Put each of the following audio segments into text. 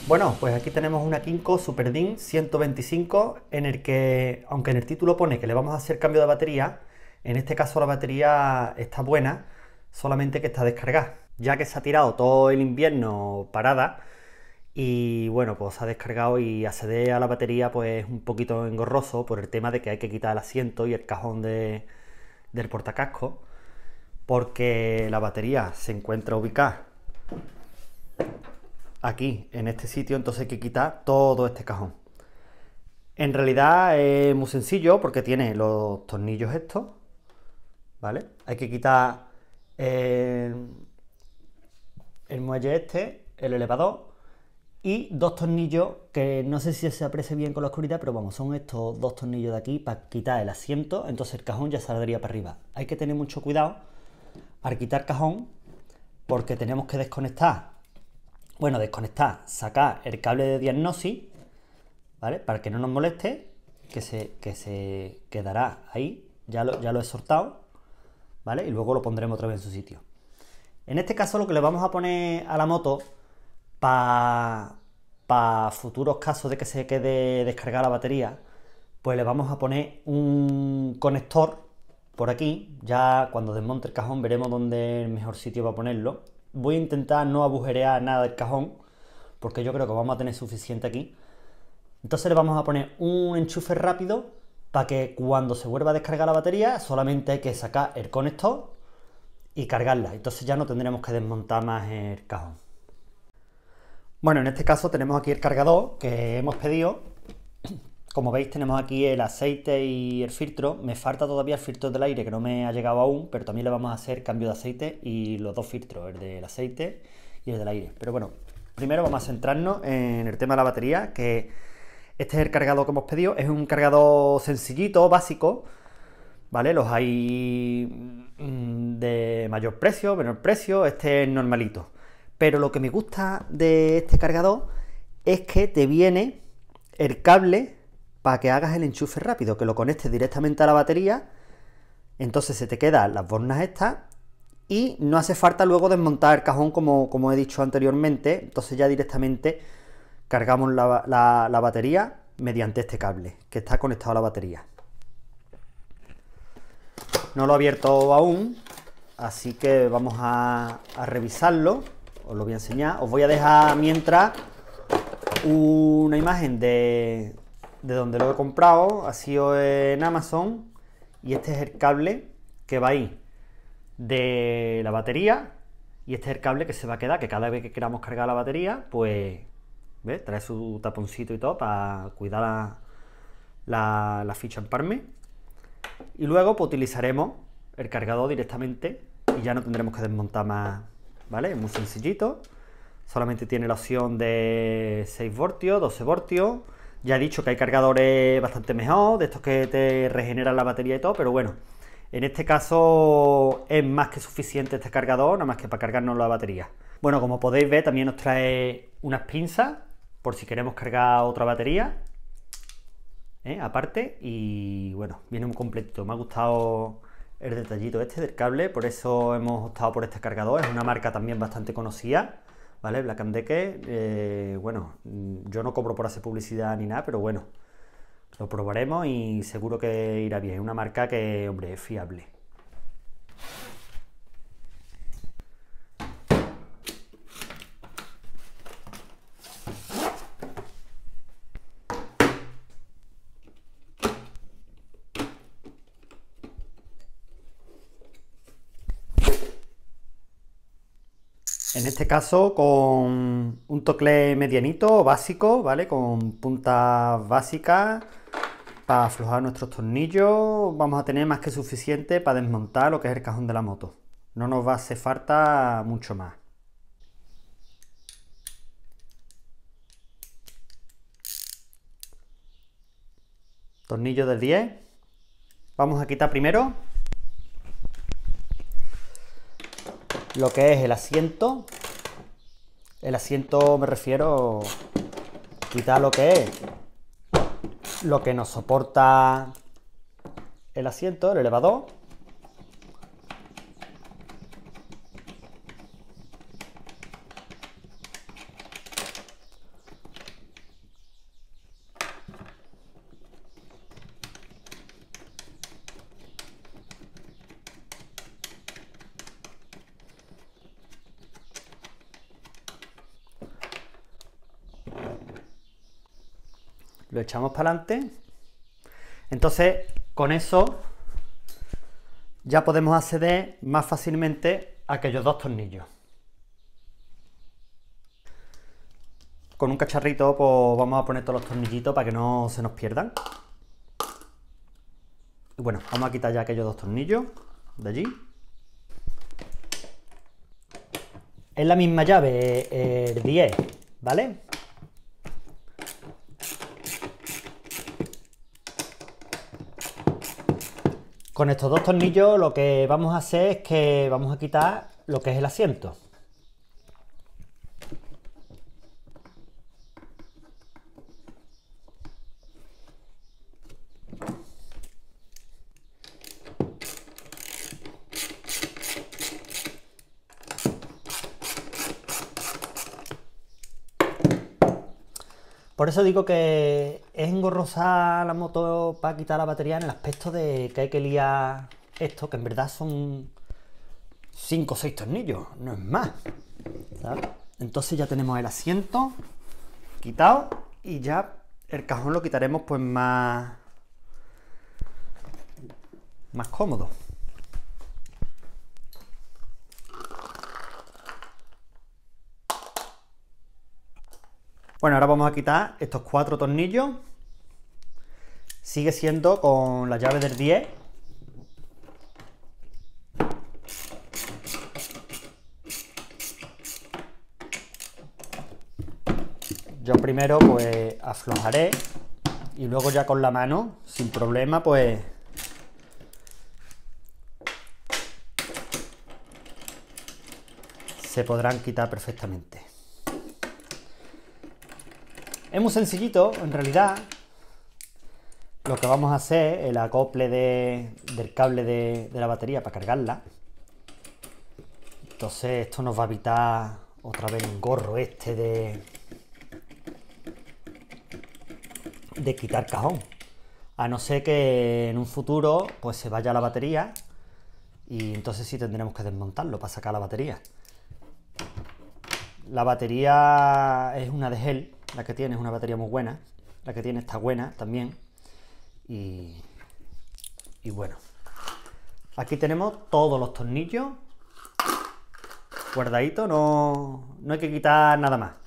Bueno, pues aquí tenemos una Kinko Super DIN 125 en el que, aunque en el título pone que le vamos a hacer cambio de batería, en este caso la batería está buena, solamente que está descargada, ya que se ha tirado todo el invierno parada y bueno, pues se ha descargado y acceder a la batería pues es un poquito engorroso por el tema de que hay que quitar el asiento y el cajón del portacasco, porque la batería se encuentra ubicada aquí, en este sitio, entonces hay que quitar todo este cajón. En realidad es muy sencillo porque tiene los tornillos estos, ¿vale? Hay que quitar el muelle este, el elevador, y dos tornillos que no sé si se aprecia bien con la oscuridad, pero vamos, son estos dos tornillos de aquí para quitar el asiento, entonces el cajón ya saldría para arriba. Hay que tener mucho cuidado al quitar cajón porque tenemos que sacar el cable de diagnosis, ¿vale? Para que no nos moleste, que se quedará ahí, ya lo he soltado, ¿vale? Y luego lo pondremos otra vez en su sitio. En este caso lo que le vamos a poner a la moto para futuros casos de que se quede descargada la batería, pues le vamos a poner un conector por aquí. Ya cuando desmonte el cajón veremos dónde es el mejor sitio para ponerlo. Voy a intentar no agujerear nada del cajón, porque yo creo que vamos a tener suficiente aquí. Entonces le vamos a poner un enchufe rápido para que cuando se vuelva a descargar la batería solamente hay que sacar el conector y cargarla. Entonces ya no tendremos que desmontar más el cajón. Bueno, en este caso tenemos aquí el cargador que hemos pedido. Como veis tenemos aquí el aceite y el filtro. Me falta todavía el filtro del aire que no me ha llegado aún, pero también le vamos a hacer cambio de aceite y los dos filtros, el del aceite y el del aire. Pero bueno, primero vamos a centrarnos en el tema de la batería, que este es el cargador que hemos pedido. Es un cargador sencillito, básico, ¿vale? Los hay de mayor precio, menor precio, este es normalito. Pero lo que me gusta de este cargador es que te viene el cable para que hagas el enchufe rápido, que lo conectes directamente a la batería, entonces se te quedan las bornas estas y no hace falta luego desmontar el cajón como he dicho anteriormente. Entonces ya directamente cargamos la batería mediante este cable que está conectado a la batería. No lo he abierto aún, así que vamos a revisarlo. Os lo voy a enseñar. Os voy a dejar mientras una imagen de donde lo he comprado. Ha sido en Amazon. Y este es el cable que va ahí de la batería. Y este es el cable que se va a quedar, que cada vez que queramos cargar la batería, pues ¿ves? Trae su taponcito y todo para cuidar la ficha empalme. Y luego pues utilizaremos el cargador directamente y ya no tendremos que desmontar más, ¿vale? Es muy sencillito, solamente tiene la opción de 6 voltios, 12 voltios. Ya he dicho que hay cargadores bastante mejor, de estos que te regeneran la batería y todo, pero bueno, en este caso es más que suficiente este cargador, nada más que para cargarnos la batería. Bueno, como podéis ver, también nos trae unas pinzas por si queremos cargar otra batería, aparte, y bueno, viene muy completito. Me ha gustado el detallito este del cable, por eso hemos optado por este cargador. Es una marca también bastante conocida, ¿vale? Black & Decker. Bueno, yo no cobro por hacer publicidad ni nada, pero bueno, lo probaremos y seguro que irá bien. Es una marca que, hombre, es fiable. En este caso con un tocle medianito, básico, ¿vale? Con puntas básicas para aflojar nuestros tornillos. Vamos a tener más que suficiente para desmontar lo que es el cajón de la moto. No nos va a hacer falta mucho más. Tornillo de 10. Vamos a quitar primero lo que es el asiento. El asiento me refiero a quitar lo que es lo que nos soporta el asiento, el elevador. lo echamos para adelante. Entonces, con eso ya podemos acceder más fácilmente a aquellos dos tornillos. Con un cacharrito pues vamos a poner todos los tornillitos para que no se nos pierdan. Y bueno, vamos a quitar ya aquellos dos tornillos de allí. Es la misma llave, el 10, ¿vale? Con estos dos tornillos lo que vamos a hacer es que vamos a quitar lo que es el asiento. Por eso digo que es engorrosa la moto para quitar la batería en el aspecto de que hay que liar esto, que en verdad son 5 o 6 tornillos, no es más, ¿sabes? Entonces ya tenemos el asiento quitado y ya el cajón lo quitaremos pues más cómodo. Bueno, ahora vamos a quitar estos 4 tornillos. Sigue siendo con la llave del 10. Yo primero pues aflojaré y luego ya con la mano, sin problema, pues se podrán quitar perfectamente. Es muy sencillito, en realidad. Lo que vamos a hacer, el acople del cable de la batería para cargarla. Entonces esto nos va a evitar otra vez el gorro este de quitar cajón. A no ser que en un futuro pues se vaya la batería y entonces sí tendremos que desmontarlo para sacar la batería. La batería es una de gel. La que tiene es una batería muy buena. La que tiene está buena también. Y bueno. Aquí tenemos todos los tornillos guardaditos. No hay que quitar nada más.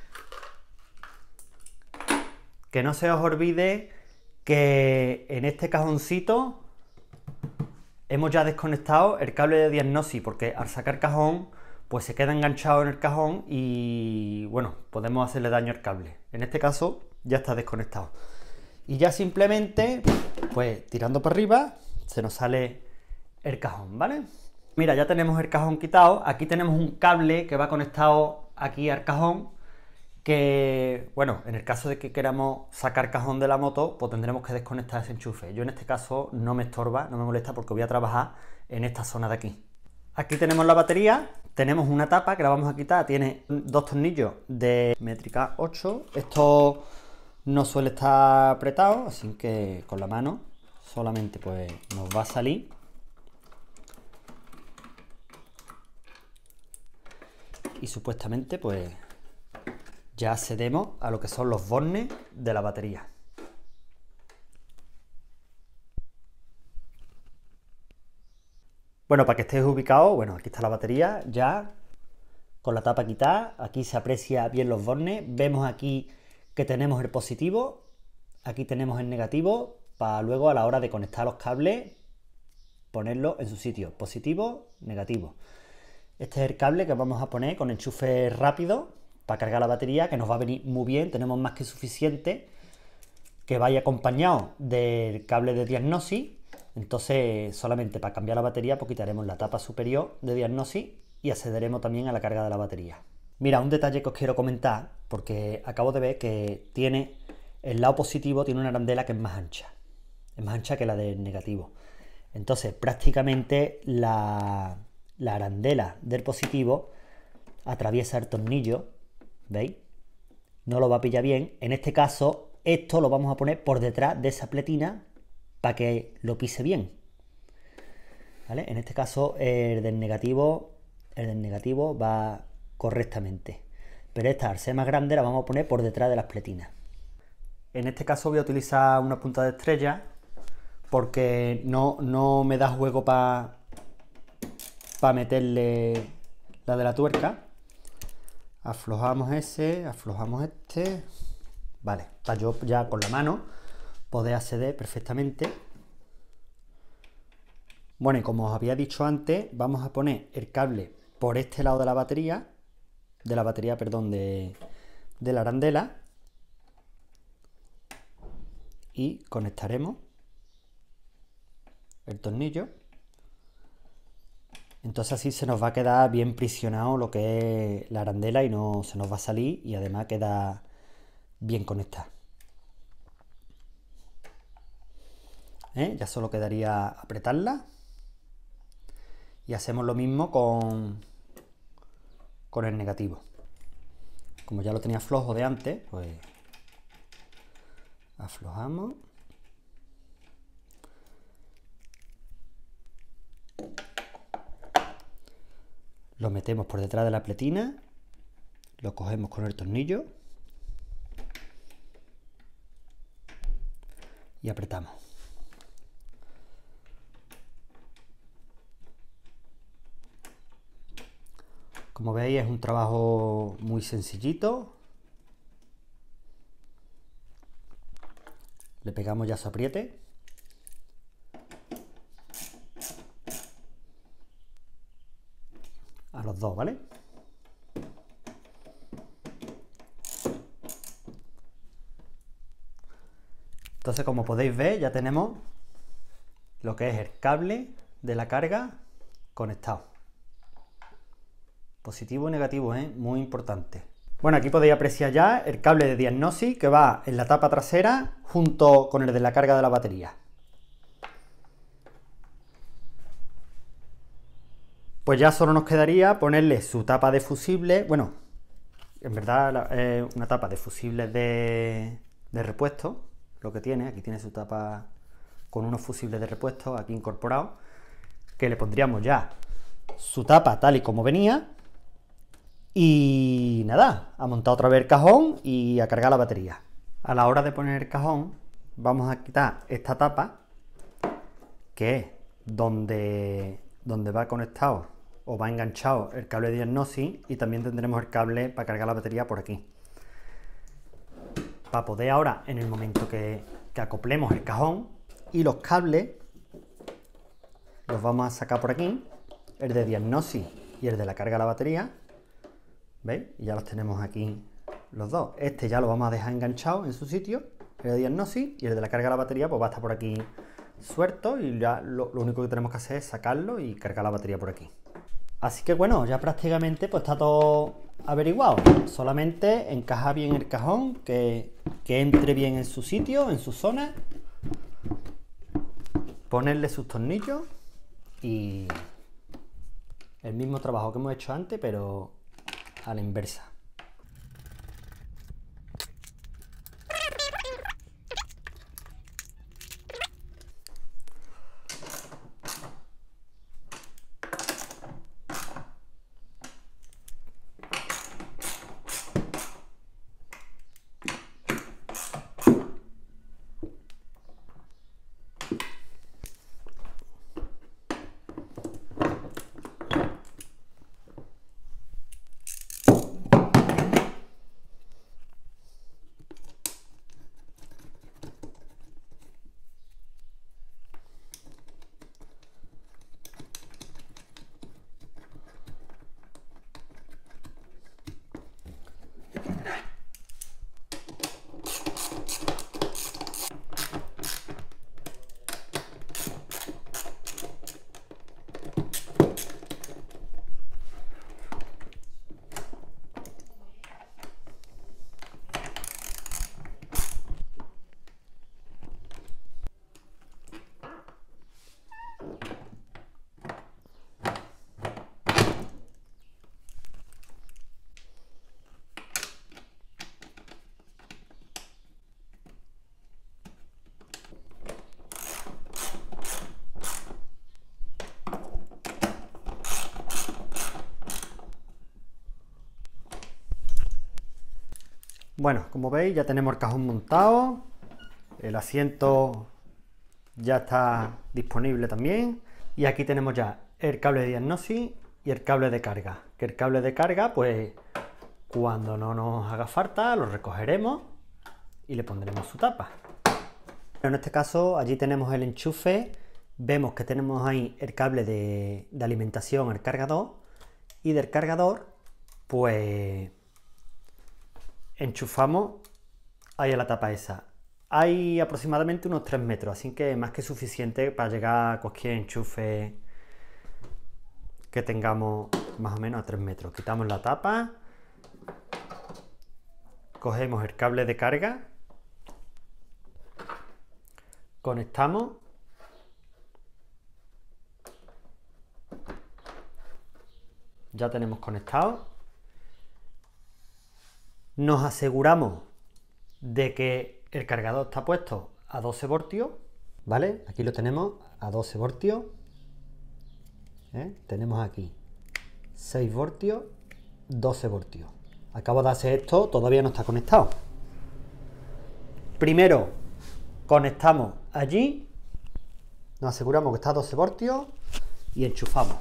Que no se os olvide que en este cajoncito hemos ya desconectado el cable de diagnosis. Porque al sacar cajón pues se queda enganchado en el cajón y bueno, podemos hacerle daño al cable. En este caso ya está desconectado. Y ya simplemente, pues tirando para arriba, se nos sale el cajón, ¿vale? Mira, ya tenemos el cajón quitado. Aquí tenemos un cable que va conectado aquí al cajón, que, bueno, en el caso de que queramos sacar cajón de la moto, pues tendremos que desconectar ese enchufe. Yo en este caso no me estorba, no me molesta porque voy a trabajar en esta zona de aquí. Aquí tenemos la batería, tenemos una tapa que la vamos a quitar, tiene 2 tornillos de métrica 8. Esto no suele estar apretado, así que con la mano solamente pues nos va a salir. Y supuestamente pues ya accedemos a lo que son los bornes de la batería. Bueno, para que estéis ubicados, bueno, aquí está la batería ya con la tapa quitada. Aquí se aprecia bien los bornes. Vemos aquí que tenemos el positivo, aquí tenemos el negativo, para luego a la hora de conectar los cables ponerlo en su sitio, positivo, negativo. Este es el cable que vamos a poner con enchufe rápido para cargar la batería, que nos va a venir muy bien. Tenemos más que suficiente que vaya acompañado del cable de diagnosis. Entonces solamente para cambiar la batería pues quitaremos la tapa superior de diagnosis y accederemos también a la carga de la batería. Mira, un detalle que os quiero comentar, porque acabo de ver que tiene el lado positivo, tiene una arandela que es más ancha que la del negativo. Entonces prácticamente la arandela del positivo atraviesa el tornillo, ¿veis? No lo va a pillar bien. En este caso esto lo vamos a poner por detrás de esa pletina para que lo pise bien, ¿vale? En este caso el del negativo va correctamente, pero esta, al ser más grande, la vamos a poner por detrás de las pletinas. En este caso voy a utilizar una punta de estrella porque no me da juego para meterle la de la tuerca. Aflojamos ese, aflojamos este. Vale, para yo ya con la mano poder acceder perfectamente. Bueno, y como os había dicho antes, vamos a poner el cable por este lado de la batería, perdón, de la arandela, y conectaremos el tornillo. Entonces así se nos va a quedar bien prisionado lo que es la arandela y no se nos va a salir, y además queda bien conectada. Ya solo quedaría apretarla. Y hacemos lo mismo con el negativo. Como ya lo tenía flojo de antes, pues aflojamos. Lo metemos por detrás de la pletina, lo cogemos con el tornillo y apretamos. Como veis, es un trabajo muy sencillito. Le pegamos ya su apriete. A los dos, ¿vale? Entonces, como podéis ver, ya tenemos lo que es el cable de la carga conectado. Positivo y negativo, muy importante. Bueno, aquí podéis apreciar ya el cable de diagnosis que va en la tapa trasera junto con el de la carga de la batería. Pues ya solo nos quedaría ponerle su tapa de fusible. Bueno, en verdad es una tapa de fusibles de repuesto, lo que tiene. Aquí tiene su tapa con unos fusibles de repuesto aquí incorporados, que le pondríamos ya su tapa tal y como venía. Y nada, a montar otra vez el cajón y a cargar la batería. A la hora de poner el cajón, vamos a quitar esta tapa, que es donde va conectado o va enganchado el cable de diagnosis, y también tendremos el cable para cargar la batería por aquí. Para poder ahora, en el momento que acoplemos el cajón y los cables, los vamos a sacar por aquí, el de diagnosis y el de la carga de la batería. ¿Veis? Y ya los tenemos aquí los dos. Este ya lo vamos a dejar enganchado en su sitio, el de diagnosis, y el de la carga de la batería pues va a estar por aquí suelto, y ya lo único que tenemos que hacer es sacarlo y cargar la batería por aquí. Así que bueno, ya prácticamente pues está todo averiguado. Solamente encajar bien el cajón, que entre bien en su sitio, en su zona, ponerle sus tornillos y el mismo trabajo que hemos hecho antes, pero a la inversa. Bueno, como veis ya tenemos el cajón montado, el asiento ya está disponible también y aquí tenemos ya el cable de diagnosis y el cable de carga. Que el cable de carga, pues cuando no nos haga falta lo recogeremos y le pondremos su tapa. En este caso allí tenemos el enchufe, vemos que tenemos ahí el cable de alimentación al cargador y del cargador pues enchufamos ahí a la tapa esa. Hay aproximadamente unos 3 metros, así que más que suficiente para llegar a cualquier enchufe que tengamos más o menos a 3 metros. Quitamos la tapa, cogemos el cable de carga, conectamos, ya tenemos conectado, nos aseguramos de que el cargador está puesto a 12 voltios, ¿vale? Aquí lo tenemos a 12 voltios, tenemos aquí 6 voltios, 12 voltios. Acabo de hacer esto, todavía no está conectado. Primero conectamos allí, nos aseguramos que está a 12 voltios y enchufamos.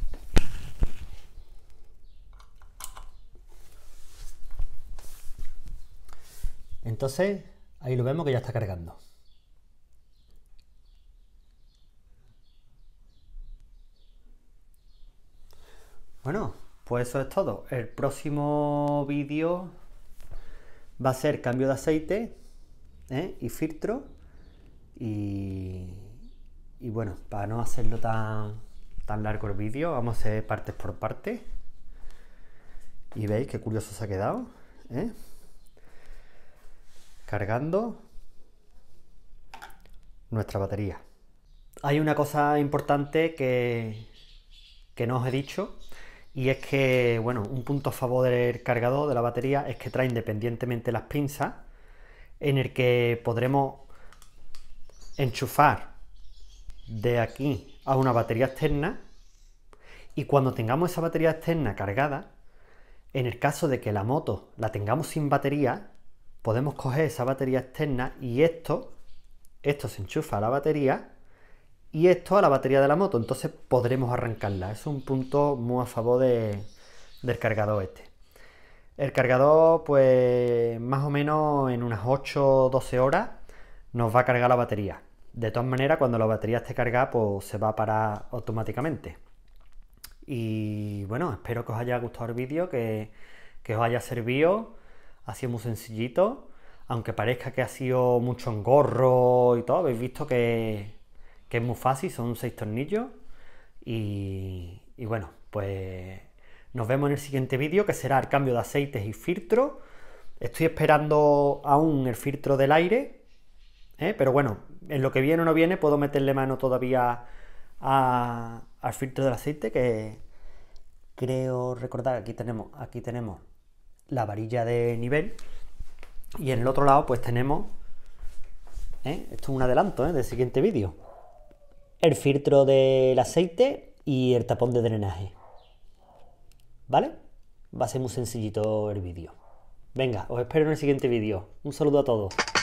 Entonces, ahí lo vemos que ya está cargando. Bueno, pues eso es todo. El próximo vídeo va a ser cambio de aceite y filtro. Y bueno, para no hacerlo tan largo el vídeo, vamos a hacer partes por partes. Y veis qué curioso se ha quedado. Cargando nuestra batería. Hay una cosa importante que no os he dicho, y es que, bueno, un punto a favor del cargador de la batería es que trae independientemente las pinzas, en el que podremos enchufar de aquí a una batería externa, y cuando tengamos esa batería externa cargada, en el caso de que la moto la tengamos sin batería, podemos coger esa batería externa y esto se enchufa a la batería y esto a la batería de la moto, entonces podremos arrancarla. Es un punto muy a favor del cargador este. El cargador, pues más o menos en unas 8 o 12 horas nos va a cargar la batería. De todas maneras, cuando la batería esté cargada, pues se va a parar automáticamente. Y bueno, espero que os haya gustado el vídeo, que os haya servido. Ha sido muy sencillito, aunque parezca que ha sido mucho engorro y todo, habéis visto que es muy fácil, son 6 tornillos. Y bueno, pues nos vemos en el siguiente vídeo, que será el cambio de aceites y filtro. Estoy esperando aún el filtro del aire, pero bueno, en lo que viene o no viene puedo meterle mano todavía al filtro del aceite, que creo recordar que aquí tenemos la varilla de nivel, y en el otro lado pues tenemos, esto es un adelanto del siguiente vídeo, el filtro del aceite y el tapón de drenaje, ¿vale? Va a ser muy sencillito el vídeo. Venga, os espero en el siguiente vídeo. Un saludo a todos.